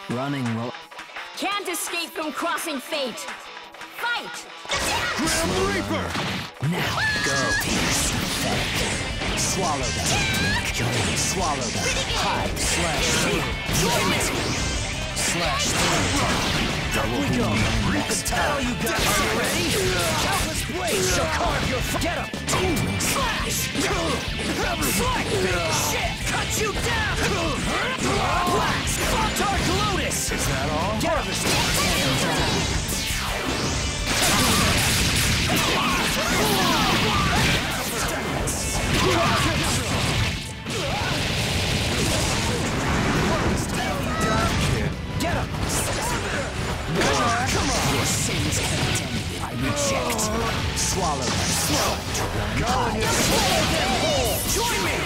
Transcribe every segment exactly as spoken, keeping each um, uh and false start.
Running will... Can't escape from crossing fate. Fight! Grim Reaper! Now, go. Pierce. Swallow that. Swallow that. Hide. Slash through. Slash through. Double we go. Reap the tail you got. Are you ready? Countless blades shall carve your f- Get up! Slash! Slick! Shit! Cut you down! Blast! Dark Lotus! Is that all? Get up! Get up! Come on! Your sins condemn you. I reject. Swallow them. Swallow. Go on, you swallow them whole! Join me!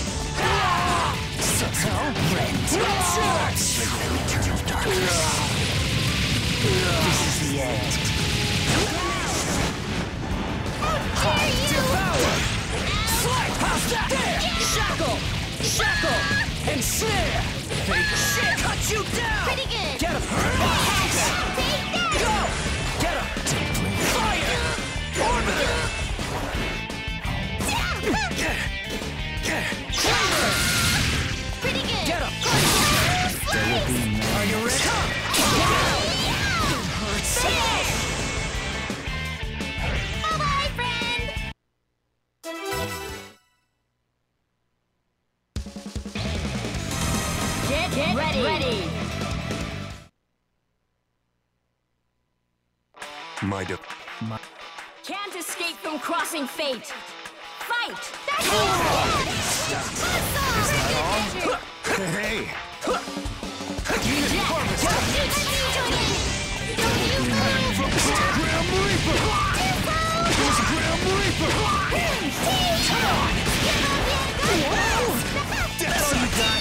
So, friends. Return of darkness. This is the end. Devour! Slide! How's that? There! Shackle! Shackle! And snare! Fake shit! Cut you down! Pretty good. Get him! Go! Get him! Fire! Orbiter! Kramer! Pretty good. Get him! There will be no... Are you ready? Come! It hurts. Bye-bye, friend. Get, Get ready. ready. My de- My... Can't escape from crossing fate. Fight! That's Is that all? Hey! Grim Reaper! There's Grim Reaper! Come on! That's all you got!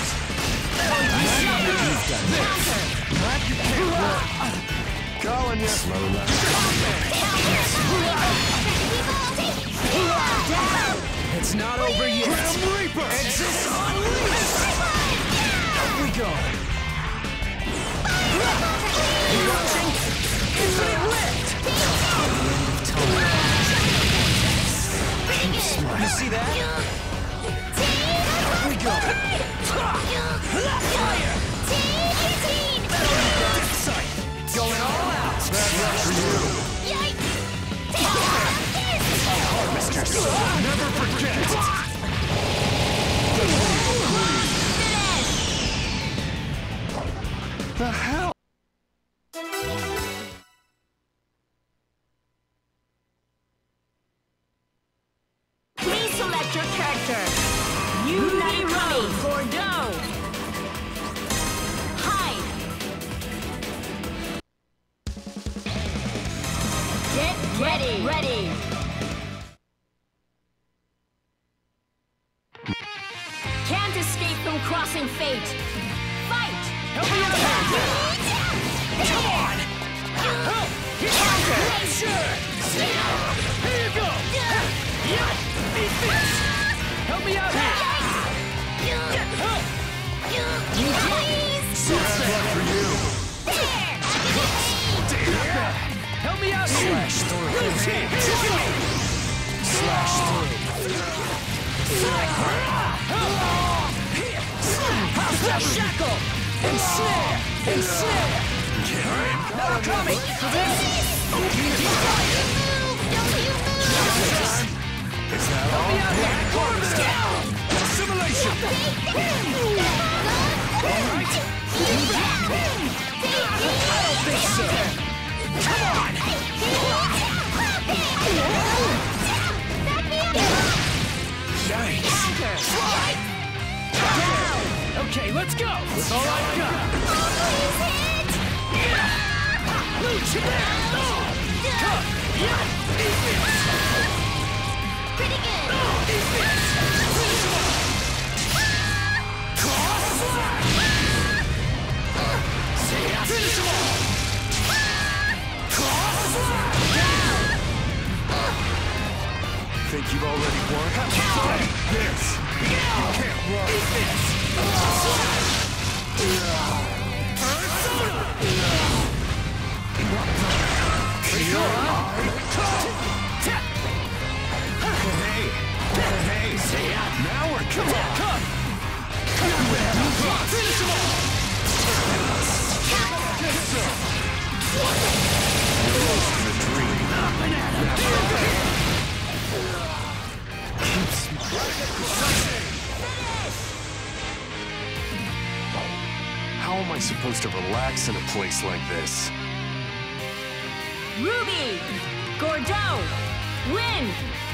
You've done this! Not you can't Calling you! Slow down. It's not over yet! Grim Reaper! Exit unleashed! Up we go! You watching? Infinite lift! You see that? Up we go! Fire! Death sight! Going all out! Bad luck for you! Harvesters! Never forget! The hell? Please select your character. Unity Road, Bordeaux. Hide. Get ready. Ready. Can't escape from crossing fate. Fight. Help me out! Come on! Help! Counter! Sure! Here you go! Yeah! Eat this! Help me out here! Get help! You please. So bad luck for you! There. Help me out here! Slash through. Routine! Join me! Slash through. How's that shackle? And snare! And snare! Now we're coming! Is that all? Corpse down! Assimilation! Alright! I don't think so! Come on! Yikes! Okay, let's go! That's all I've got! Luchador! Come! Yeah! Eat this! Pretty good. Eat this! Cross slash! Finish him off! Cross slash! Think you've already won? Counter! This! You can't run! Eat this! Slash! How am I supposed to relax in a place like this? Ruby! Gordeau! Win!